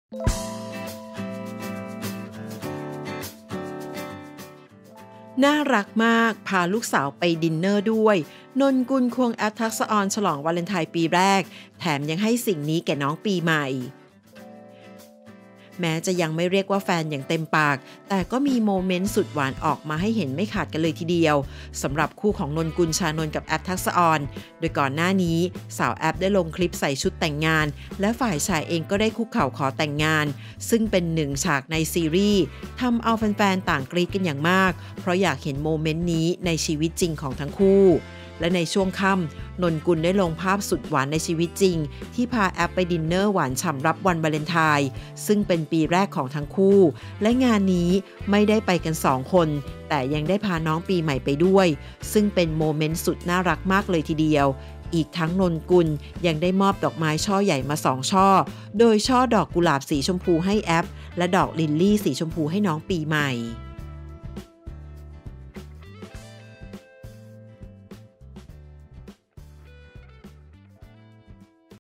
น่ารักมากพาลูกสาวไปดินเนอร์ด้วยนนกุลควงแอปทักษะออนฉลองวาเลนไทน์ปีแรกแถมยังให้สิ่งนี้แก่น้องปีใหม่แม้จะยังไม่เรียกว่าแฟนอย่างเต็มปากแต่ก็มีโมเมนต์สุดหวานออกมาให้เห็นไม่ขาดกันเลยทีเดียวสำหรับคู่ของนนกุลชานนท์กับแอปทักษะออนโดยก่อนหน้านี้สาวแอปได้ลงคลิปใส่ชุดแต่งงานและฝ่ายชายเองก็ได้คุกเข่าขอแต่งงานซึ่งเป็นหนึ่งฉากในซีรีส์ทำเอาแฟนๆต่างกรี๊ดกันอย่างมากเพราะอยากเห็นโมเมนต์นี้ในชีวิตจริงของทั้งคู่และในช่วงค่ำนนกุลได้ลงภาพสุดหวานในชีวิตจริงที่พาแอปไปดินเนอร์หวานฉ่ำรับวันวาเลนไทน์ซึ่งเป็นปีแรกของทั้งคู่และงานนี้ไม่ได้ไปกัน2คนแต่ยังได้พาน้องปีใหม่ไปด้วยซึ่งเป็นโมเมนต์สุดน่ารักมากเลยทีเดียวอีกทั้งนนกุลยังได้มอบดอกไม้ช่อใหญ่มา2ช่อโดยช่อดอกกุหลาบสีชมพูให้แอปและดอกลิลลี่สีชมพูให้น้องปีใหม่